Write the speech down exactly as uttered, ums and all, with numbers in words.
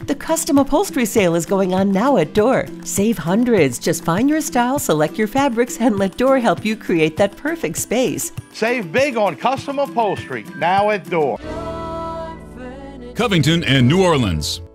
The custom upholstery sale is going on now at Doerr. Save hundreds. Just find your style, select your fabrics, and let Doerr help you create that perfect space. Save big on custom upholstery now at Doerr. Covington and New Orleans.